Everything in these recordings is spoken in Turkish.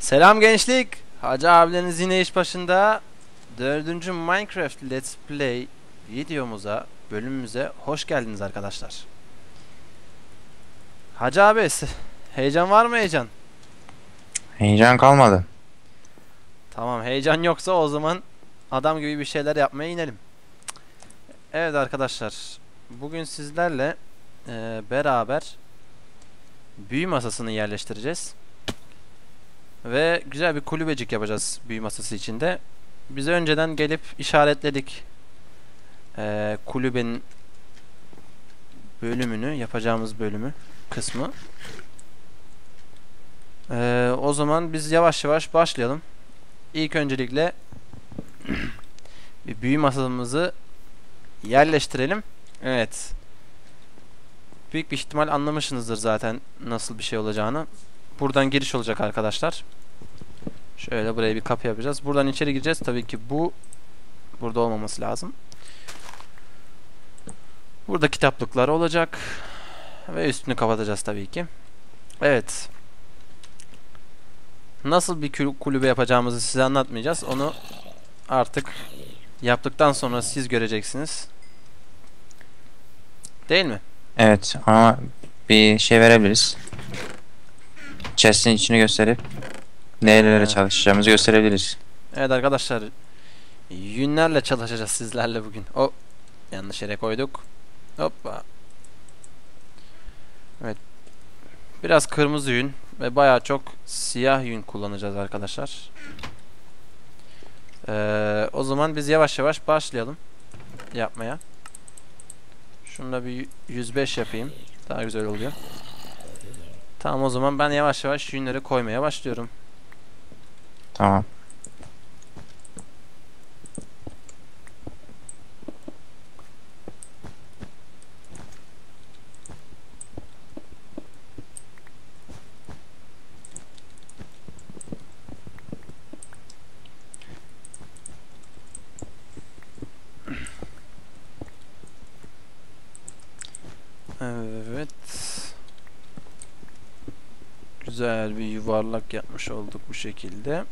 Selam gençlik. Hacı abileriniz yine iş başında. 4. Minecraft Let's Play videomuza, bölümümüze hoş geldiniz arkadaşlar. Hacı abi, heyecan var mı heyecan? Heyecan kalmadı. Tamam, heyecan yoksa o zaman adam gibi bir şeyler yapmaya inelim. Evet arkadaşlar, bugün sizlerle beraber büyü masasını yerleştireceğiz. Ve güzel bir kulübecik yapacağız büyü masası içinde. Biz önceden gelip işaretledik kulübenin bölümünü, yapacağımız bölümü, kısmı. O zaman biz yavaş yavaş başlayalım. İlk öncelikle bir büyü masamızı yerleştirelim. Evet. Büyük bir ihtimal anlamışsınızdır zaten nasıl bir şey olacağını. Buradan giriş olacak arkadaşlar. Şöyle buraya bir kapı yapacağız. Buradan içeri gireceğiz. Tabii ki bu burada olmaması lazım. Burada kitaplıklar olacak. Ve üstünü kapatacağız tabii ki. Evet. Nasıl bir kulübe yapacağımızı size anlatmayacağız. Onu artık yaptıktan sonra siz göreceksiniz. Değil mi? Evet ama bir şey verebiliriz. Chest'in içini gösterip nerelere Ee, çalışacağımızı gösterebiliriz. evet arkadaşlar. Yünlerle çalışacağız sizlerle bugün. O yanlış yere koyduk. Hoppa. Evet. Biraz kırmızı yün ve bayağı çok siyah yün kullanacağız arkadaşlar. O zaman biz yavaş yavaş başlayalım yapmaya. Şunu da bir 105 yapayım. Daha güzel oluyor. Tamam, o zaman ben yavaş yavaş yünleri koymaya başlıyorum. Tamam. Evet. Güzel bir yuvarlak yapmış olduk bu şekilde.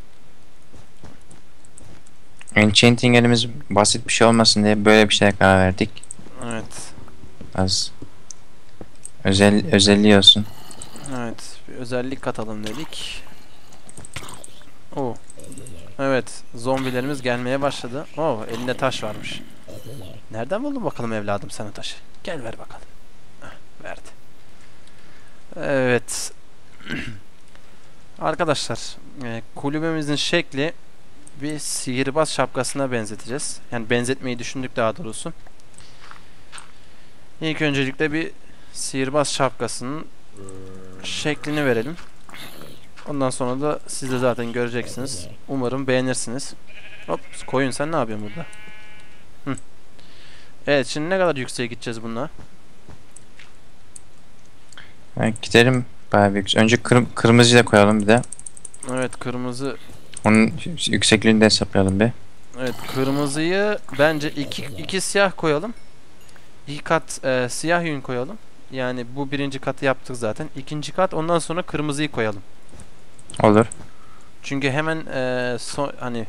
Enchanting elimiz basit bir şey olmasın diye böyle bir şeye karar verdik. Evet. Az özelliği olsun. Evet. Bir özellik katalım dedik. Oo. Evet. Zombilerimiz gelmeye başladı. Oo, elinde taş varmış. Nereden buldun bakalım evladım sen o taşı? Gel ver bakalım. Heh, verdi. Evet. Arkadaşlar, kulübemizin şekli bir sihirbaz şapkasına benzeteceğiz. Yani benzetmeyi düşündük daha doğrusu. İlk öncelikle bir sihirbaz şapkasının şeklini verelim. Ondan sonra da siz de zaten göreceksiniz. Umarım beğenirsiniz. Hop, koyun sen ne yapıyorsun burada? Hı. Evet, şimdi ne kadar yükseğe gideceğiz bununla? Gidelim bayağı büyük. Önce kırmızıyı da koyalım bir de. Evet, kırmızı. Onun yüksekliğini de hesaplayalım bir. Evet, kırmızıyı bence iki siyah koyalım. İki kat siyah yün koyalım. Yani bu birinci katı yaptık zaten. İkinci kat, ondan sonra kırmızıyı koyalım. Olur. Çünkü hemen hani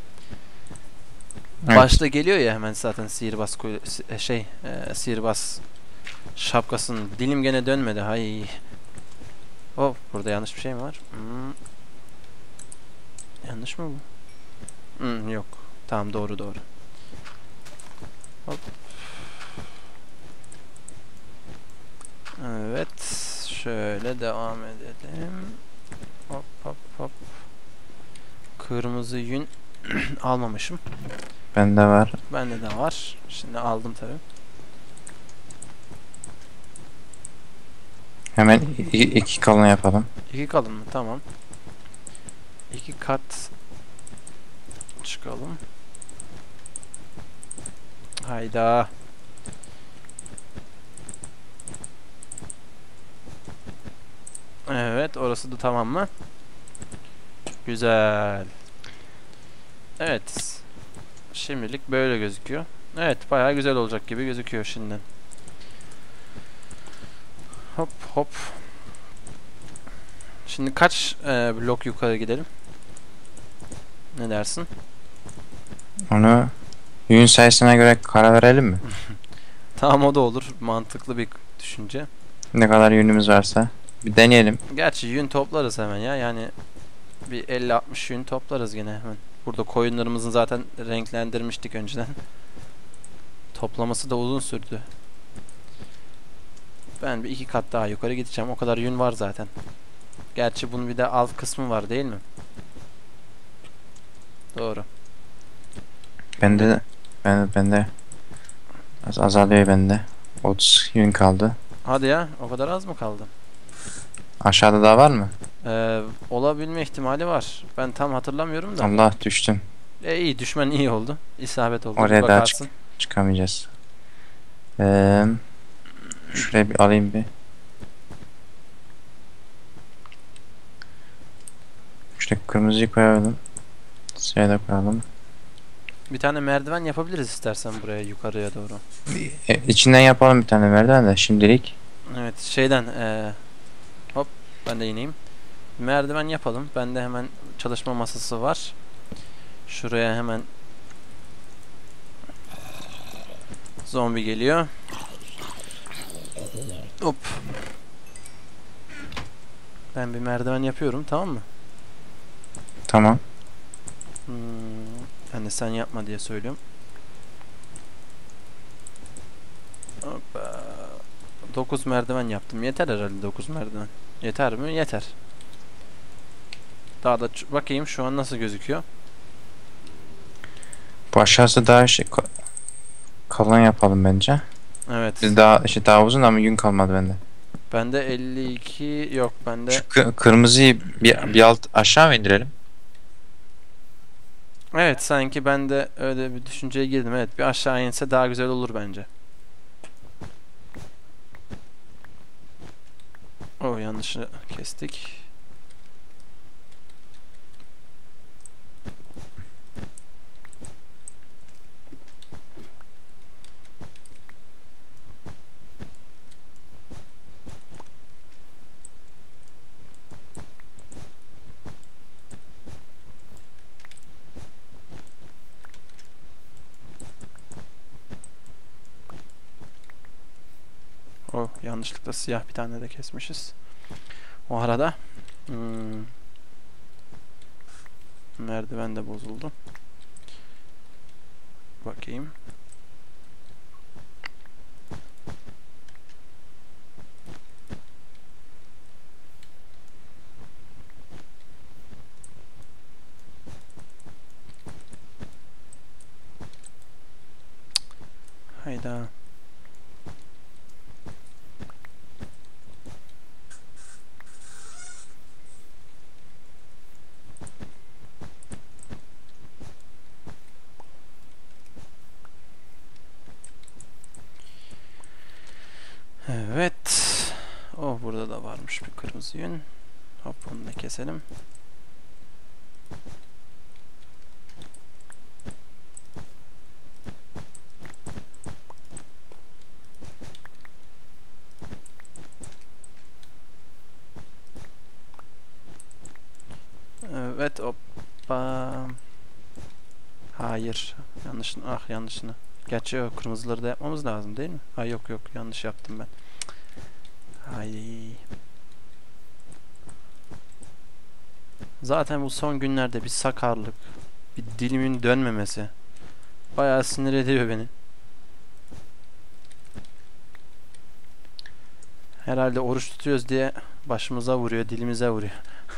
Evet. başta geliyor ya hemen zaten sihirbaz sihirbaz şapkasının. Dilim gene dönmedi. Hay. Oh, burada yanlış bir şey mi var? Yanlış mı bu? Yok. Tamam, doğru doğru. Hop. Evet. Şöyle devam edelim. Hop hop hop. Kırmızı yün almamışım. Bende var. Bende de var. Şimdi aldım tabi. Hemen iki kalın yapalım. İki kalın mı? Tamam. İki kat çıkalım. Hayda. Evet, orası da tamam mı? Güzel. Evet. Şimdilik böyle gözüküyor. Evet, bayağı güzel olacak gibi gözüküyor şimdi. Hop hop. Şimdi kaç blok yukarı gidelim? Ne dersin? Onu yün sayısına göre karar verelim mi? Tamam, o da olur. Mantıklı bir düşünce. Ne kadar yünümüz varsa. Bir deneyelim. Gerçi yün toplarız hemen ya. Yani bir 50-60 yün toplarız gene hemen. Burada koyunlarımızı zaten renklendirmiştik önceden. Toplaması da uzun sürdü. Ben bir iki kat daha yukarı gideceğim. O kadar yün var zaten. Gerçi bunun bir de alt kısmı var değil mi? Doğru. Bende azalıyor bende. 30 yün kaldı. Hadi ya, o kadar az mı kaldı? Aşağıda daha var mı? Olabilme ihtimali var. Ben tam hatırlamıyorum da. Allah, düştüm. İyi, düşmen iyi oldu. İsabet oldu. Bir Oraya daha bakarsın. çıkamayacağız. Şuraya bir alayım bir. Şuraya kırmızıyı koyalım. Siyahı da koyalım. Bir tane merdiven yapabiliriz istersen buraya yukarıya doğru. İçinden yapalım bir tane merdiven de şimdilik. Evet, şeyden hop, ben de ineyim. Merdiven yapalım. Bende hemen çalışma masası var. Şuraya hemen zombi geliyor. Hop. Ben bir merdiven yapıyorum, tamam mı? Tamam. Ben de sen yapma diye söylüyorum. Hoppa. 9 merdiven yaptım. Yeter herhalde 9 merdiven. Yeter mi? Yeter. Daha da bakayım şu an nasıl gözüküyor. Bu aşağısı daha kalın yapalım bence. Evet. Biz daha uzun ama yün kalmadı bende. Bende 52 yok bende. Şu kırmızıyı bir alt aşağı mı indirelim? Evet, sanki ben de öyle bir düşünceye girdim. Evet, bir aşağı inse daha güzel olur bence. Oh, yanlışı kestik. Oh, yanlışlıkla siyah bir tane de kesmişiz. O arada merdiven de bozuldu. Bakayım. Hayda. Evet. Oh, burada da varmış bir kırmızı yün. Hop, onu da keselim. Evet, hoppa. Hayır. Yanlışını. Ah, yanlışını. Gerçi o kırmızıları da yapmamız lazım değil mi? Ha, yok yok, yanlış yaptım ben. Ay. Zaten bu son günlerde bir sakarlık, bir dilimin dönmemesi bayağı sinir ediyor beni. Herhalde oruç tutuyoruz diye başımıza vuruyor, dilimize vuruyor.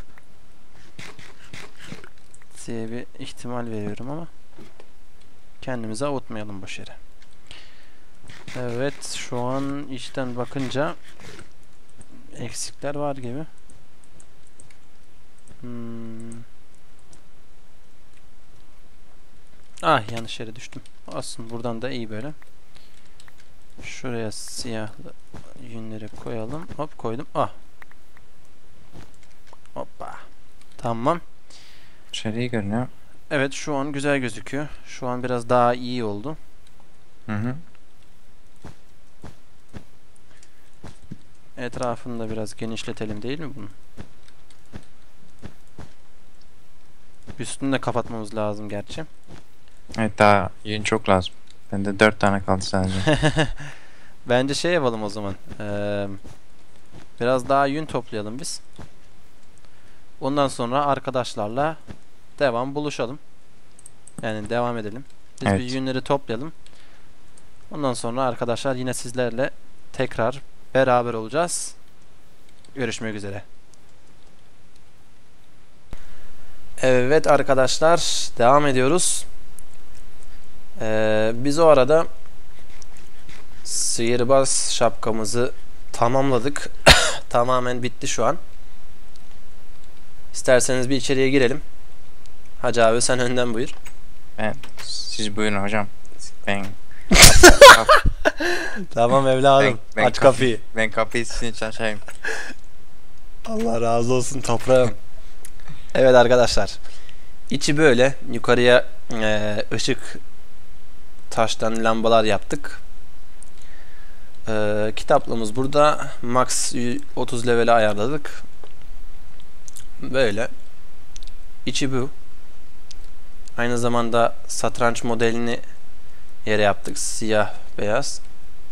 diye bir ihtimal veriyorum ama kendimizi avutmayalım boş yere. Evet, şu an içten bakınca eksikler var gibi. Ah, yanlış yere düştüm. Olsun, buradan da iyi böyle. Şuraya siyahlı yünleri koyalım. Hop, koydum. Ah. Hoppa. Tamam. Dışarı iyi görünüyor. Evet, şu an güzel gözüküyor. Şu an biraz daha iyi oldu. Hı hı. Etrafını da biraz genişletelim değil mi bunun? Üstünü de kapatmamız lazım gerçi. Evet, daha yün çok lazım. Bende 4 tane kaldı sadece. Bence şey yapalım o zaman. Biraz daha yün toplayalım biz. Ondan sonra arkadaşlarla buluşalım. Yani devam edelim. Biz Evet. bir yünleri toplayalım. Ondan sonra arkadaşlar yine sizlerle tekrar beraber olacağız. Görüşmek üzere. Evet arkadaşlar, devam ediyoruz. Biz o arada sihirbaz şapkamızı tamamladık. Tamamen bitti şu an. İsterseniz bir içeriye girelim. Hacı abi sen önden buyur. Siz buyurun hocam. Ben Tamam evladım. Ben Aç kapıyı. ben kapıyı sizin için açayım. Allah razı olsun toprağım. Evet arkadaşlar. İçi böyle. Yukarıya ışık taştan lambalar yaptık. Kitaplığımız burada. Max 30 level'e ayarladık. Böyle. İçi bu. Aynı zamanda satranç modelini yere yaptık. Siyah beyaz.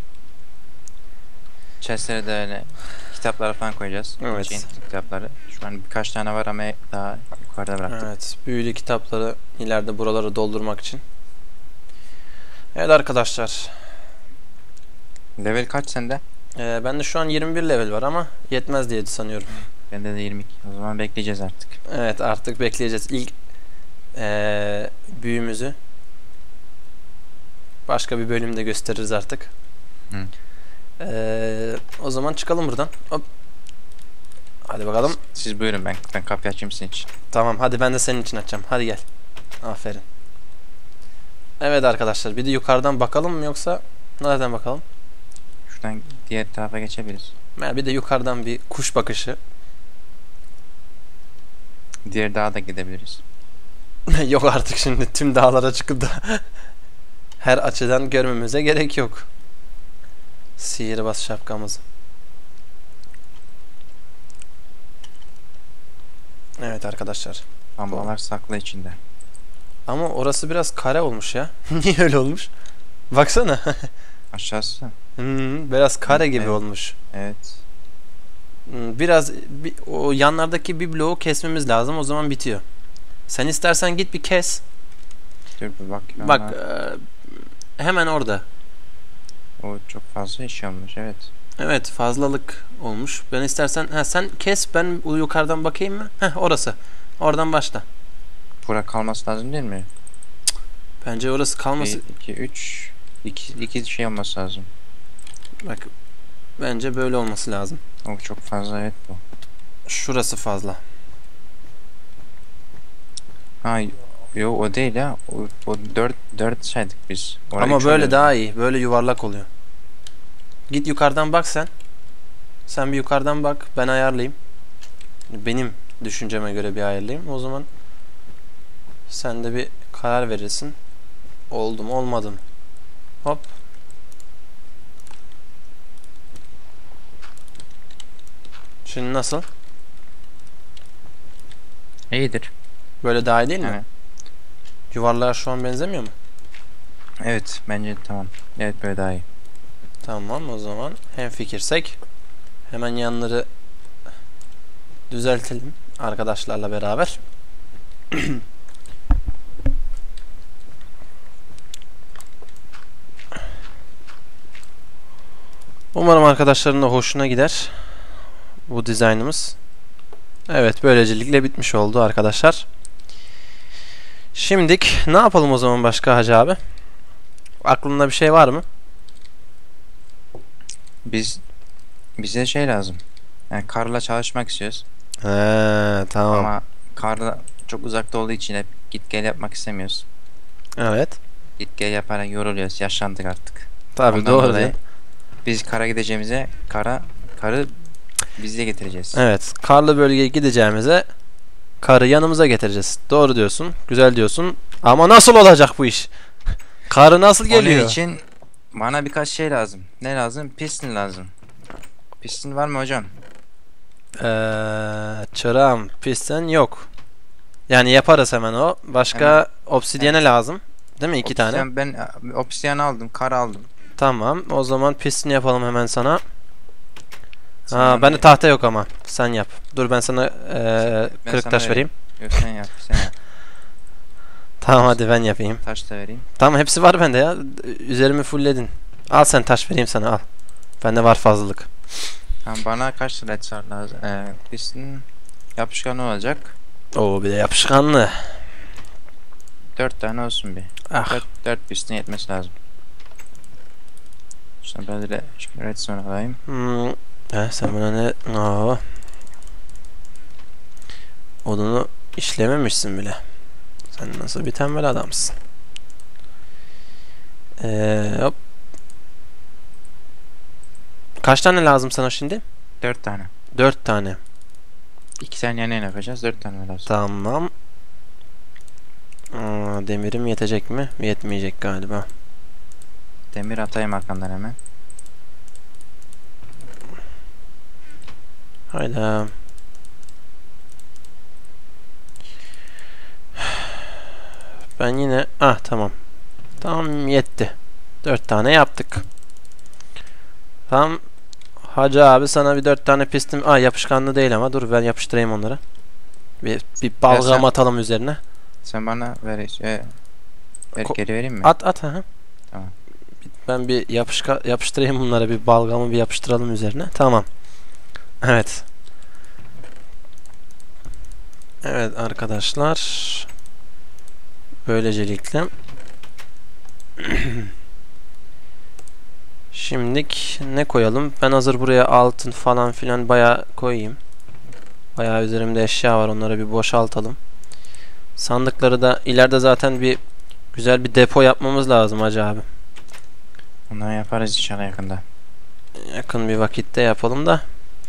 Chest'lere de öyle kitapları falan koyacağız. Evet. Enchanted kitapları. Şu an birkaç tane var ama daha yukarıda bıraktık. Evet. Büyülü kitapları ileride buraları doldurmak için. Evet arkadaşlar. Level kaç sende? Bende şu an 21 level var ama yetmez diye sanıyorum. Bende de 22. O zaman bekleyeceğiz artık. Evet artık bekleyeceğiz. İlk büyümüzü başka bir bölümde gösteririz artık. Hı. O zaman çıkalım buradan. Hop. Hadi bakalım. Siz buyurun, ben kapıyı açayım sizin için. Tamam hadi ben de senin için açacağım. Hadi gel. Aferin. Evet arkadaşlar bir de yukarıdan bakalım mı yoksa nereden bakalım? Şuradan diğer tarafa geçebiliriz. Bir de yukarıdan bir kuş bakışı. Diğer dağa da gidebiliriz. Yok artık şimdi tüm dağlara çıkıp da her açıdan görmemize gerek yok. Sihirbaz şapkamız. Evet arkadaşlar. Lambalar saklı içinde. Ama orası biraz kare olmuş ya. Niye öyle olmuş? Baksana. Aşağısı. Biraz kare gibi Evet. olmuş. Evet. Biraz o yanlardaki bir bloğu kesmemiz lazım. O zaman bitiyor. Sen istersen git bir kes. Dur bir bak. Bak hemen orada. O çok fazla iş olmuş, evet. Evet fazlalık olmuş. Ben istersen sen kes ben yukarıdan bakayım mı? Orası. Oradan başla. Bura kalması lazım değil mi? Bence orası kalması. 1, 2, 3. 2 şey olması lazım. Bak bence böyle olması lazım. O çok fazla, evet bu. Şurası fazla. Ha, yok o değil ya. O 4 saydık biz. Oraya Ama üç böyle oluyor. daha iyi. Böyle yuvarlak oluyor. Git yukarıdan bak sen. Sen bir yukarıdan bak. Ben ayarlayayım. Benim düşünceme göre bir ayarlayayım. O zaman sen de bir karar verirsin. Oldu mu olmadı mı? Hop. Şimdi nasıl? İyidir. Böyle daha iyi değil mi? Yani, Yuvarlığa şu an benzemiyor mu? evet bence tamam. Evet, böyle daha iyi. Tamam o zaman hemfikirsek hemen yanları düzeltelim arkadaşlarla beraber. Umarım arkadaşların da hoşuna gider bu dizaynımız. Evet böylecelikle bitmiş oldu arkadaşlar. Şimdik ne yapalım o zaman başka Hacı abi? Aklında bir şey var mı? Bize şey lazım. Yani karla çalışmak istiyoruz. Tamam. Ama karla çok uzakta olduğu için hep git gel yapmak istemiyoruz. Evet. Git gel yaparak yoruluyoruz. Yaşlandık artık. Tabii Ondan doğru. dolayı biz kara gideceğimize karı bizle getireceğiz. Evet. Karlı bölgeye gideceğimize karı yanımıza getireceğiz. Doğru diyorsun. Güzel diyorsun. Ama nasıl olacak bu iş? Karı nasıl geliyor? Onun için bana birkaç şey lazım. Ne lazım? Piston lazım. Piston var mı hocam? Çırağım piston yok. Yani yaparız hemen o. Başka Hemen. obsidiyene lazım. Değil mi? 2 tane. Obsidian, ben obsidian aldım, kar aldım. Tamam. O zaman piston yapalım hemen sana. Sen Ha, bana- bende tahta yok ama. Sen yap. Dur ben sana Ben kırık sana taş vereyim. Yok, sen yap, sen yap. Tamam hadi ben yapayım. Taş da vereyim. Tamam hepsi var bende ya. Üzerimi fullledin. Al sen taş vereyim sana al. Bende var fazlalık. Tamam, bana kaç redstone lazım? Piston yapışkan olacak. Oo bir de yapışkanlı. 4 tane olsun bir. Ah. 4 piston yetmesi lazım. Şimdi böyle redstone alayım. Sen buna ne? Aa. Odunu işlememişsin bile. Sen nasıl bir tembel adamsın. Hop. Kaç tane lazım sana şimdi? 4 tane. 4 tane. 2 tane yan yana yapacağız. 4 tane lazım. Tamam. Demirim yetecek mi? Yetmeyecek galiba. Demir atayım arkandan hemen. Hayda. Ben yine... tamam. Tamam yetti. 4 tane yaptık. Tamam. Hacı abi sana bir 4 tane pistim... yapışkanlı değil ama dur ben yapıştırayım onları. Bir balgam atalım üzerine. Sen bana ver, geri vereyim mi? At ha. Tamam. Ben bir yapıştırayım bunlara, bir balgamı bir yapıştıralım üzerine. Tamam. Evet. Evet arkadaşlar. Böylecelikle. Şimdilik ne koyalım? Ben hazır buraya altın falan filan bayağı koyayım. Bayağı üzerimde eşya var. Onları bir boşaltalım. Sandıkları da ileride zaten bir güzel bir depo yapmamız lazım hacı abi. Onları yaparız inşallah yakında. Yakın bir vakitte yapalım da.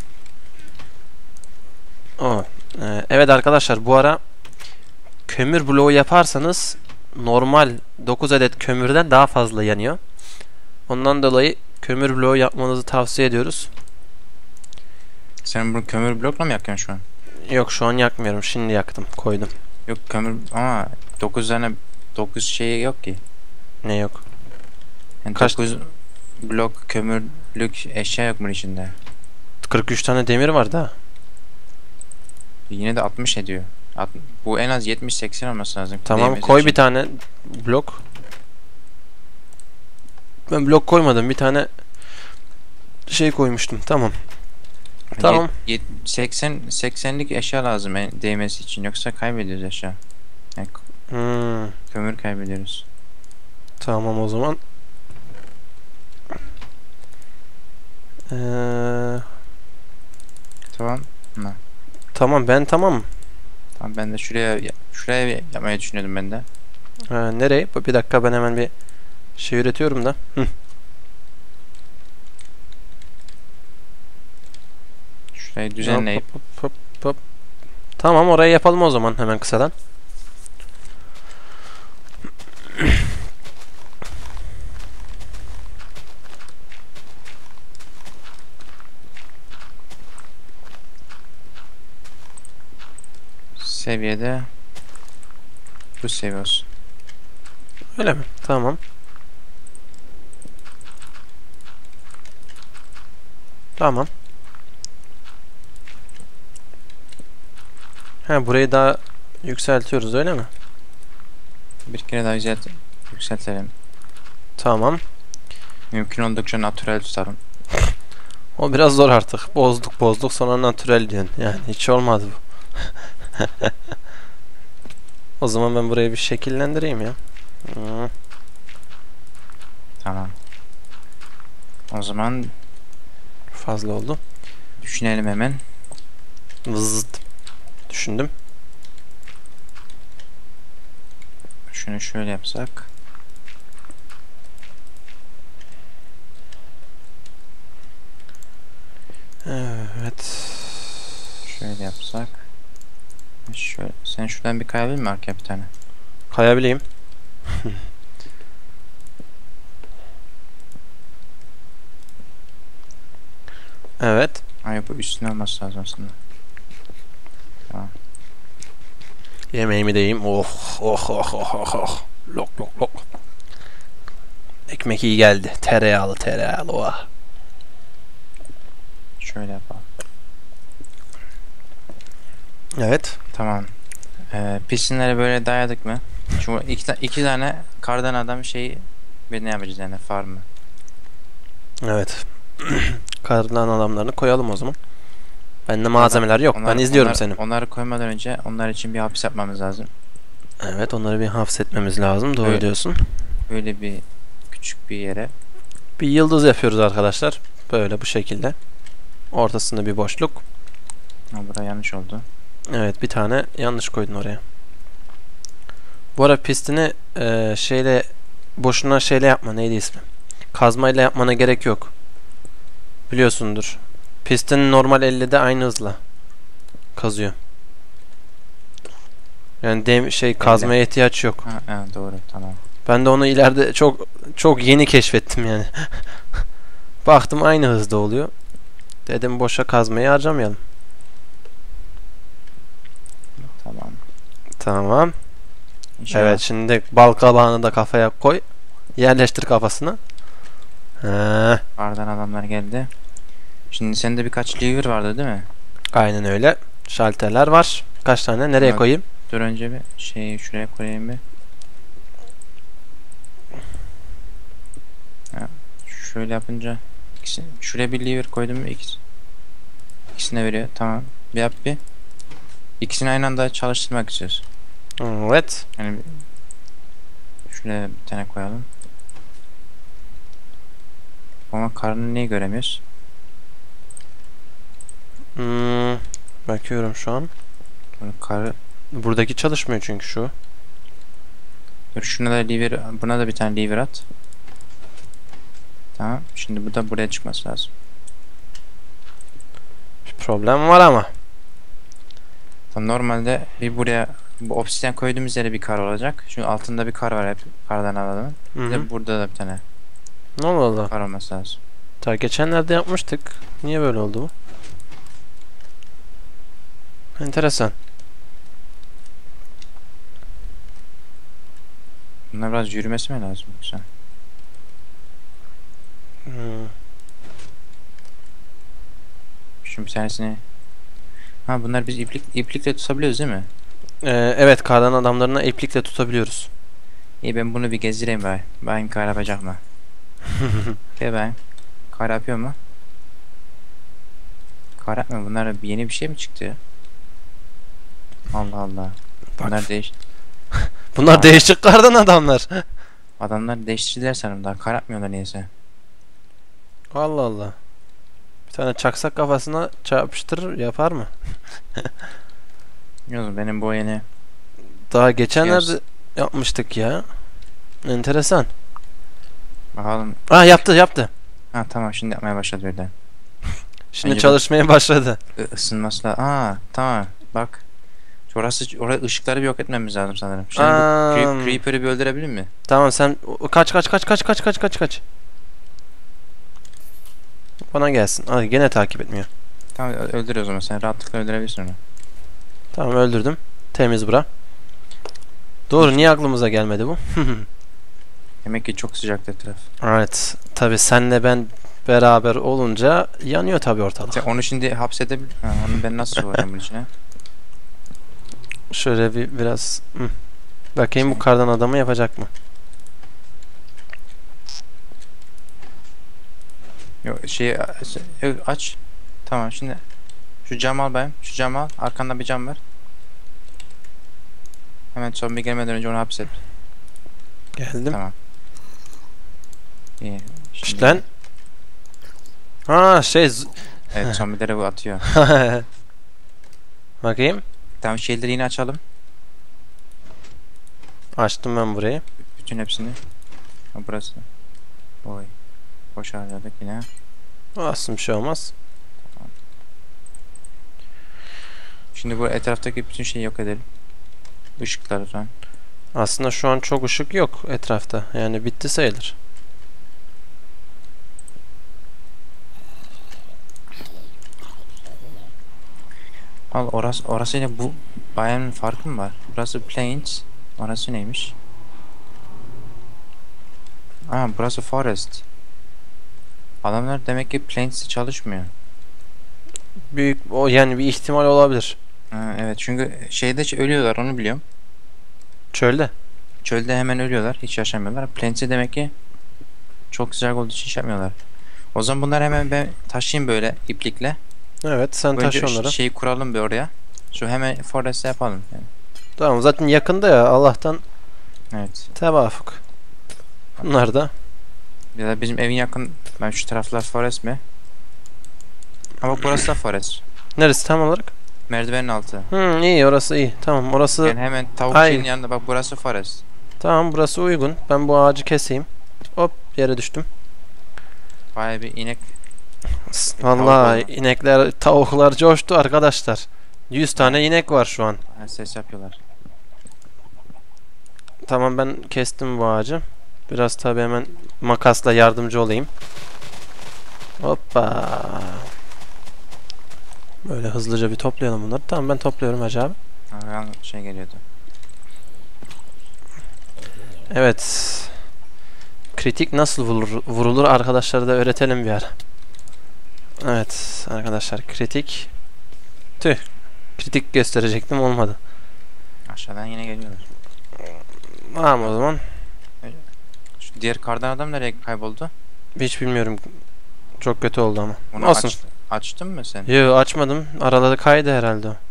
Evet arkadaşlar bu ara kömür bloğu yaparsanız normal 9 adet kömürden daha fazla yanıyor. Ondan dolayı kömür bloğu yapmanızı tavsiye ediyoruz. Sen bunu kömür blokla mı yakıyorsun şu an? Yok şu an yakmıyorum. Şimdi yaktım. Koydum. Yok kömür ama 9 tane 9 şey yok ki. Ne yok? Yani Kaç- 9 blok kömürlük eşya yok bunun içinde. 43 tane demir var da. Yine de 60 ediyor. Bu en az 70-80 olması lazım. Tamam Değmesi koy için. bir tane blok. Ben blok koymadım. Bir tane şey koymuştum. Tamam. Tamam. 80'lik eşya lazım değmesi için, yoksa kaybediyoruz eşya. Yani kömür kaybediyoruz. Tamam o zaman. Tamam mı? Tamam ben tamam. Tamam, ben de şuraya yapmayı düşünüyordum ben de. Nereye? Bir dakika ben hemen bir şey üretiyorum da. Şurayı düzenleyip Hop. Tamam orayı yapalım o zaman hemen kısadan. seviyede bu seviye olsun. Öyle mi? Tamam. Tamam. Burayı daha yükseltiyoruz öyle mi? Bir kere daha yükseltelim. Tamam. Mümkün oldukça natürel tutalım. O biraz zor artık. Bozduk sonra natürel diyorsun. Yani hiç olmadı bu. O zaman ben burayı bir şekillendireyim ya. Tamam. O zaman Fazla oldu. düşünelim hemen. Vızıt. Düşündüm. Şunu şöyle yapsak. Evet. Şöyle yapsak. Şöyle. Sen şuradan bir kayabilir mi arkaya bir tane? Kayabileyim. Evet. Hayır, bu üstüne olması lazım aslında. Tamam. Yemeğimi de yiyeyim. Oh oh oh oh oh oh. Lok lok lok. Ekmek iyi geldi. Tereyağlı tereyağlı. Oh. Şöyle yapalım. Evet. Tamam. Pistonları böyle dayadık mı? Şu iki tane kardan adam şeyi ve ne yapacağız yani farmı. Evet. Kardan adamlarını koyalım o zaman. Bende malzemeler yok. Ben izliyorum seni. Onları koymadan önce onlar için bir hapis yapmamız lazım. Evet, onları bir hapsetmemiz lazım. Doğru Evet. diyorsun. Böyle bir küçük bir yere. Bir yıldız yapıyoruz arkadaşlar. Böyle bu şekilde. Ortasında bir boşluk. Ha, bura yanlış oldu. Evet, bir tane yanlış koydun oraya. Bu ara pistini şeyle boşuna şeyle yapma. Neydi ismi? Kazmayla yapmana gerek yok. Biliyorsundur. Pistin normal 50'de aynı hızla kazıyor. Yani kazmaya ihtiyaç yok. Ha, doğru, tamam. Ben de onu ileride çok yeni keşfettim yani. Baktım aynı hızda oluyor. Dedim boşa kazmayı harcamayalım. Tamam. Tamam. İnşallah. Evet, şimdi bal kabağını da kafaya koy. Yerleştir kafasına. Kardan adamlar geldi. Şimdi sende birkaç lever vardı değil mi? Aynen öyle. Şalterler var. Kaç tane? Nereye Evet. koyayım? Dur önce bir şeyi şuraya koyayım bir. Ha, şöyle yapınca şuraya bir lever koydum mu ikisine veriyor. Tamam. Bir yap bir. İkisini aynı anda çalıştırmak istiyoruz. Evet. Yani şuraya bir tane koyalım. Ama karnını niye göremiyoruz? Bakıyorum şu an. Böyle karı. Buradaki çalışmıyor çünkü şu. Dur şuna da lever, buna da bir tane lever at. Tamam. Şimdi bu da buraya çıkması lazım. Bir problem var ama. Tamam, normalde bir buraya bu obsidian koyduğumuz yere bir kar olacak. Çünkü altında bir kar var hep kardan adamın. Bir Hı-hı. de burada da bir tane Ne oldu? kar olması lazım. Ta geçenlerde yapmıştık. Niye böyle oldu bu? Enteresan. Bunlar biraz yürümesi mi lazım yoksa? Şu bir tanesini. Ha, bunlar biz iplikle tutabiliyoruz değil mi? Evet, kardan adamlarına iplikle tutabiliyoruz. İyi, ben bunu bir gezdireyim bari. Ben kar yapacak mı? Gel ben. Kar yapıyor mu? Kar yapmıyor. Bunlar yeni bir şey mi çıktı ya? Allah Allah. Bunlar Bunlar değişik kardan adamlar. Adamlar değiştirdiler sanırım, daha kar yapmıyorlar niyeyse. Allah Allah. Bir tane çaksak kafasına çarpıştırır yapar mı? Yok, benim bu yeni. Daha geçenlerde yapmıştık ya. Enteresan. Bakalım. Yaptı. Ha, tamam, şimdi yapmaya başladı birden. Şimdi Bence çalışmaya başladı. Isınması da. Tamam. Bak. Oraya ışıkları bir yok etmemiz lazım sanırım. Şimdi bu Creeper'ı bir öldürebilir mi? Tamam, sen kaç. Bana gelsin. Hadi, gene takip etmiyor. Tamam, öldür o zaman. Sen rahatlıkla öldürebilirsin onu. Tamam, öldürdüm. Temiz bura. Doğru, niye aklımıza gelmedi bu? Demek ki çok sıcaktı etraf. Evet. Tabi senle ben beraber olunca yanıyor tabi ortalık. Sen onu şimdi hapsedebilir. Onu ben nasıl soğuyacağım bunun içine? Şöyle biraz. Bakayım bu kardan adamı yapacak mı? Yok, aç. Tamam, şimdi şu camı al bayım. Şu camı al. Arkanda bir cam var. Hemen zombi gelmeden önce onu hapset. Geldim. Tamam. İyi. İşte lan. Ha Evet, zombileri bu atıyor. Bakayım. Tamam, şeyleri yine açalım. Açtım ben burayı. Bütün hepsini. Ha, burası. Oy. Boş harcadık yine. Aslında bir şey olmaz. Şimdi bu etraftaki bütün şeyi yok edelim. Işıkları falan. Aslında şu an çok ışık yok etrafta. Yani bitti sayılır. Al orasıyla bu bayanın farkı mı var? Burası Plains. Orası neymiş? Aa, burası Forest. Adamlar demek ki Plains'te çalışmıyor. Büyük o yani bir ihtimal olabilir. Ha, evet, çünkü şeyde ölüyorlar, onu biliyorum. Çölde. Çölde hemen ölüyorlar, hiç yaşamıyorlar. Plains'te demek ki çok sıcak olduğu için yaşamıyorlar. O zaman bunlar hemen ben taşıyayım böyle iplikle. Evet, sen Önce taşı onları. şeyi kuralım bir oraya. Şu hemen Forest'te yapalım yani. Tamam, zaten yakında ya, Allah'tan Evet. tevafuk. Bunlar da. Ya da bizim evin yakın. Ben şu taraflar Forest mi? Ama burası da Forest. Neresi tam olarak? Merdivenin altı. İyi, orası iyi. Tamam, orası Yani hemen tavuk Ay. şeyinin yanında bak, burası Forest. tamam, burası uygun. Ben bu ağacı keseyim. Hop, yere düştüm. Baya bir inek. Vallahi oldu. inekler, tavuklar coştu arkadaşlar. 100 tane inek var şu an. Ses yapıyorlar. Tamam, ben kestim bu ağacı. Biraz tabii hemen makasla yardımcı olayım. Hoppa. Böyle hızlıca bir toplayalım bunları. Tamam, ben topluyorum Hacı abi. Aradan şey geliyordu. Evet. Kritik nasıl vurulur arkadaşlara da öğretelim bir ara. Evet arkadaşlar, kritik. Tüh. Kritik gösterecektim, olmadı. Aşağıdan yine geliyorlar. Tamam o zaman. Şu diğer kardan adam nereye kayboldu? Hiç bilmiyorum. Çok kötü oldu ama. Onu Olsun. açtın mı sen? Yo, açmadım. Araları kaydı herhalde o.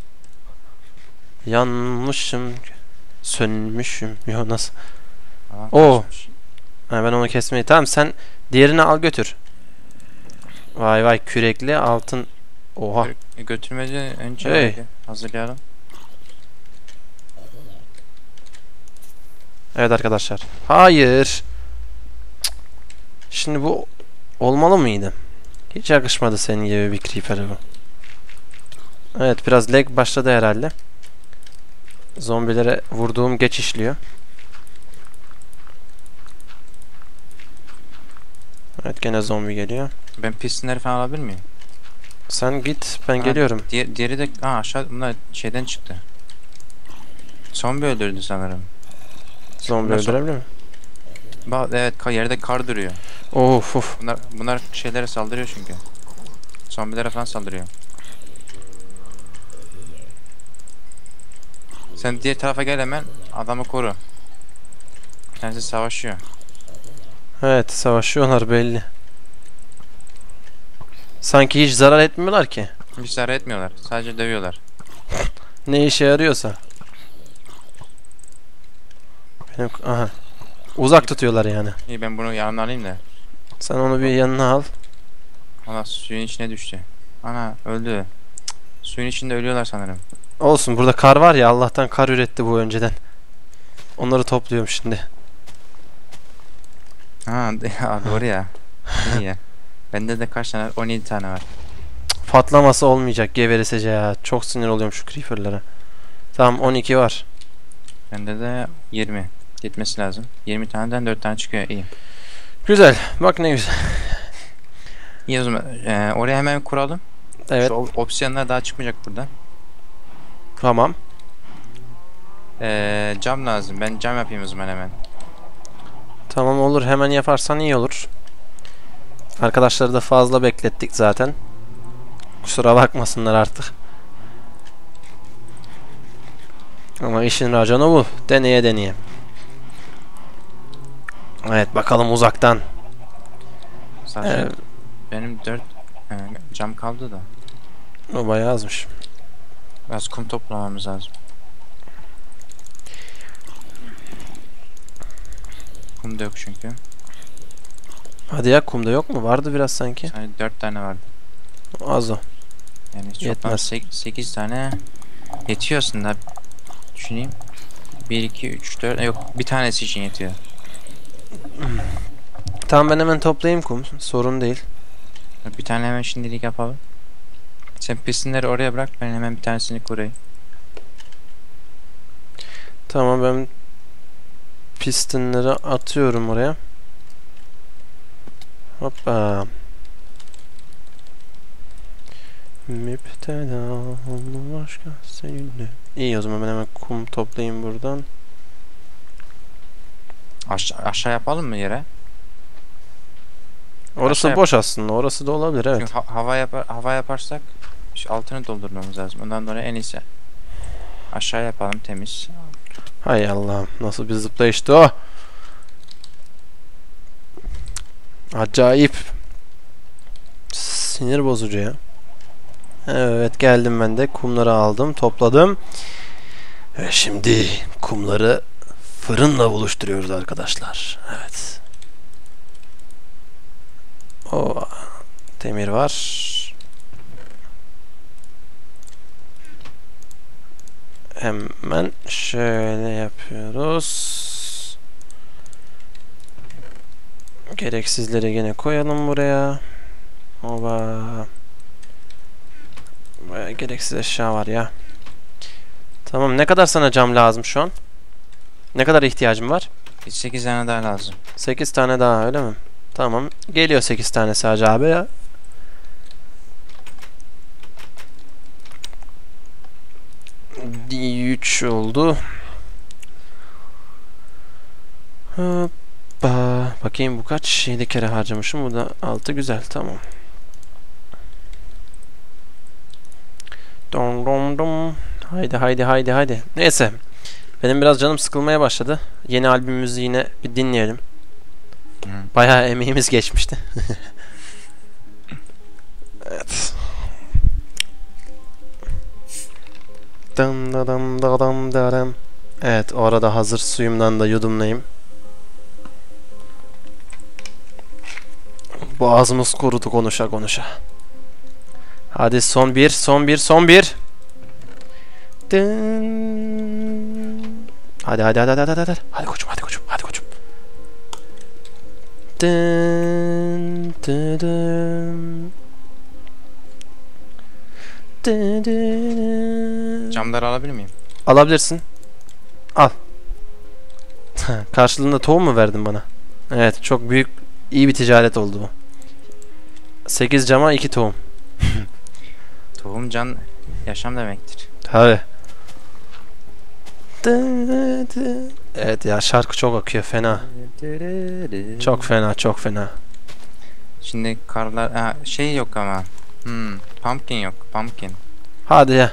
Yanmışım. Sönmüşüm. Yo, nasıl? Aa, Oo. kaçmış. Ha, ben onu kesmeyi. Tamam, sen diğerini al götür. Vay vay, kürekli altın. Oha. Götürmece önce Hey. öyle hazırlayalım. Evet arkadaşlar. Hayır. Cık. Şimdi bu olmalı mıydı? Hiç yakışmadı senin gibi bir creeper'e bu. Evet, biraz lag başladı herhalde. Zombilere vurduğum geç işliyor. Evet, gene zombi geliyor. Ben pistonları falan alabilir miyim? Sen git, ben Ha, geliyorum. Diğeri de aşağı, bunlar şeyden çıktı. Zombi öldürdü sanırım. Zombi Bunlar öldürebilir mi? Bak evet, yerde kar duruyor. Of of. Bunlar şeylere saldırıyor çünkü. Zombilere falan saldırıyor. Sen diğer tarafa gel, hemen adamı koru. Kendisi savaşıyor. Evet, savaşıyorlar belli. Sanki hiç zarar etmiyorlar ki. Hiç zarar etmiyorlar. Sadece dövüyorlar. Ne işe yarıyorsa. Aha. Uzak tutuyorlar yani. İyi, ben bunu yanına alayım da. Sen onu bir yanına al. Ana, suyun içine düştü. Ana, öldü. Cık, suyun içinde ölüyorlar sanırım. Olsun, burada kar var ya, Allah'tan kar üretti bu önceden. Onları topluyorum şimdi. Ha, doğru ya. İyi ya. Bende de kaç tane var? 17 tane var. Patlaması olmayacak geberisece ya. Çok sinir oluyorum şu creeper'lara. Tamam, 12 var. Bende de 20. Yetmesi lazım. 20 taneden 4 tane çıkıyor. İyi. Güzel. Bak ne güzel. İyi o zaman. Oraya hemen kuralım. Evet. Şu opsiyonlar daha çıkmayacak burada. Tamam. Cam lazım. Ben cam yapayım o zaman hemen. Tamam, olur. Hemen yaparsan iyi olur. Arkadaşları da fazla beklettik zaten. Kusura bakmasınlar artık. Ama işin raconu bu. Deneye deneye. Evet, bakalım uzaktan. Sadece benim 4 cam kaldı da. O bayağı azmış. Biraz kum toplamamız lazım. Kum da yok çünkü. Hadi ya, kumda yok mu? Vardı biraz sanki. Sadece 4 tane vardı. Az o. Yani toplam Yetmez. 8 tane yetiyor aslında. Düşüneyim. 1, 2, 3, 4. Yok, bir tanesi için yetiyor. Tamam, ben hemen toplayayım kum. Sorun değil. Bir tane hemen şimdilik yapalım. Sen pistonları oraya bırak, ben hemen bir tanesini kurayım. Tamam, ben pistonları atıyorum oraya. Hoppa. Müptela oldu başka seninle. İyi, o zaman ben hemen kum toplayayım buradan. Aşağı yapalım mı yere? Orası Aşağı boş aslında. Orası da olabilir, evet. Çünkü hava yaparsak şu altını doldurmamız lazım. Ondan sonra en iyisi aşağı yapalım, temiz. Hay Allah'ım, nasıl bir zıplayıştı o. Acayip. Sinir bozucu ya. Evet, geldim ben de. Kumları aldım, topladım. Ve şimdi kumları fırınla buluşturuyoruz arkadaşlar. Evet. O demir var. Hemen şöyle yapıyoruz. Gereksizleri gene koyalım buraya. Oba. Bayağı gereksiz eşya var ya. Tamam, ne kadar sana cam lazım şu an? Ne kadar ihtiyacım var? 8 tane daha lazım. 8 tane daha, öyle mi? Tamam. Geliyor 8 tane sadece abi ya. D3 oldu. Hoppa. Bakayım bu kaç? 7 kere harcamışım. Bu da 6, güzel, tamam. Dom dom dom. Haydi haydi haydi haydi. Neyse. Benim biraz canım sıkılmaya başladı. Yeni albümümüzü yine bir dinleyelim. Hı. Bayağı emeğimiz geçmişti. Evet. Dam da dam da dam da dam. Evet, orada hazır suyumdan da yudumlayayım. Boğazımız kurudu konuşa konuşa. Hadi son bir, son bir, son bir. Dın. Hadi hadi hadi hadi hadi. Hadi koçum, hadi koçum, hadi koçum. Dın, dın, dın. Dın, dın. Camları alabilir miyim? Alabilirsin. Al. Karşılığında tohum mu verdin bana? Evet, çok büyük, iyi bir ticaret oldu bu. 8 cama 2 tohum. Tohum can yaşam demektir. Tabii. Evet ya, şarkı çok akıyor, fena. Çok fena, çok fena. Şimdi karlar şey yok ama. Pumpkin yok. Pumpkin. Hadi ya.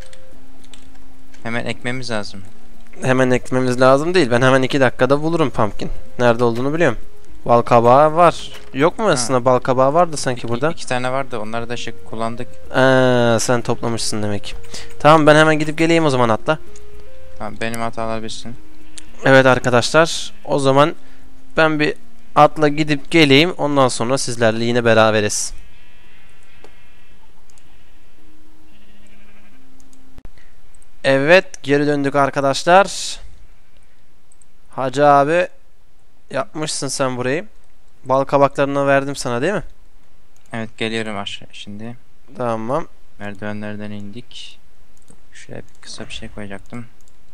Hemen ekmemiz lazım. Hemen ekmemiz lazım değil. Ben hemen 2 dakikada bulurum pumpkin. Nerede olduğunu biliyorum. Bal kabağı var. Yok mu aslında, bal kabağı vardı sanki burada. 2 tane vardı. Onları da kullandık. Sen toplamışsın demek. Tamam, ben hemen gidip geleyim o zaman, atla. Tamam, benim hatalar bilsin. Evet arkadaşlar, o zaman ben bir atla gidip geleyim. Ondan sonra sizlerle yine beraberiz. Evet, geri döndük arkadaşlar. Hacı abi, yapmışsın sen burayı. Bal kabaklarını verdim sana, değil mi? Evet, geliyorum aşağı şimdi. Tamam. Merdivenlerden indik. Şuraya kısa bir şey koyacaktım.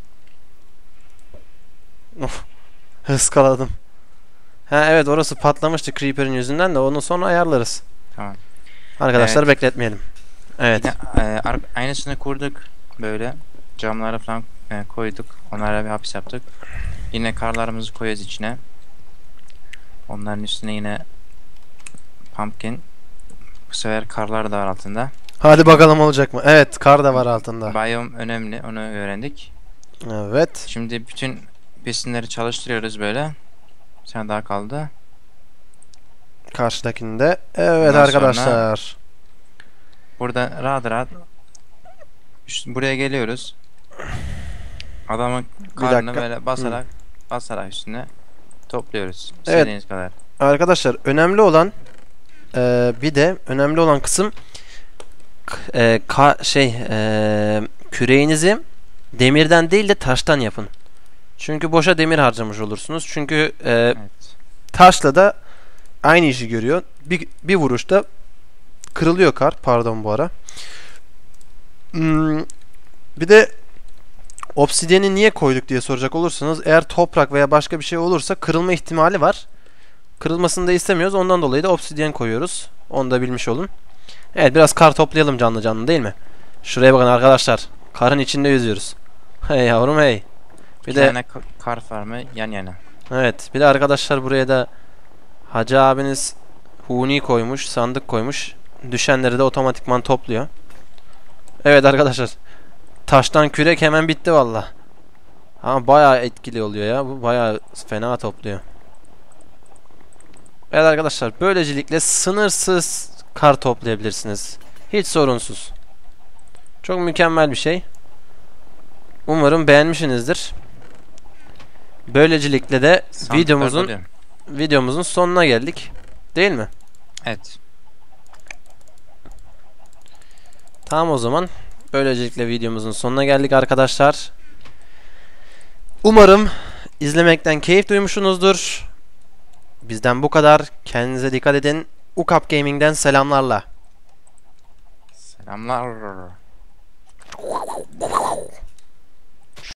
Hıskaladım. Ha evet, orası patlamıştı Creeper'in yüzünden de, onu sonra ayarlarız. Tamam. Arkadaşlar Evet. bekletmeyelim. Evet. Yine, aynısını kurduk böyle. Camları falan koyduk. Onlara bir hapis yaptık. Yine karlarımızı koyuyoruz içine. Onların üstüne yine pumpkin. Bu sefer karlar da var altında. Hadi bakalım, olacak mı? Evet, kar da var altında. Biyom önemli, onu öğrendik. Evet. Şimdi bütün besinleri çalıştırıyoruz böyle. Bir tane daha kaldı. Karşıdakinde. Evet Ondan arkadaşlar. Burada rahat rahat buraya geliyoruz. Adamın karnını dakika. böyle basarak üstüne topluyoruz. Evet. İstediğiniz kadar. Arkadaşlar, önemli olan bir de önemli olan kısım küreğinizi demirden değil de taştan yapın. Çünkü boşa demir harcamış olursunuz. Çünkü Evet. taşla da aynı işi görüyor. Bir vuruşta kırılıyor kar. Pardon bu ara. Bir de obsidiyeni niye koyduk diye soracak olursanız, eğer toprak veya başka bir şey olursa kırılma ihtimali var. Kırılmasını da istemiyoruz. Ondan dolayı da obsidiyen koyuyoruz. Onu da bilmiş olun. Evet, biraz kar toplayalım canlı canlı, değil mi? Şuraya bakın arkadaşlar. Karın içinde yüzüyoruz. Hey yavrum hey. Bir İki de tane kar farmı yan yana. evet, bir de arkadaşlar buraya da Hacı abiniz huni koymuş, sandık koymuş. Düşenleri de otomatikman topluyor. Evet arkadaşlar. Taştan kürek hemen bitti valla. Ama bayağı etkili oluyor ya. Bu bayağı fena topluyor. Evet arkadaşlar, böylelikle sınırsız kar toplayabilirsiniz. Hiç sorunsuz. Çok mükemmel bir şey. Umarım beğenmişsinizdir. Böylelikle de Sandıklar doluyor. videomuzun sonuna geldik. Değil mi? Evet. Tamam o zaman. Böylelikle videomuzun sonuna geldik arkadaşlar. Umarım izlemekten keyif duymuşsunuzdur. Bizden bu kadar. Kendinize dikkat edin. Ukap Gaming'den selamlarla. Selamlar.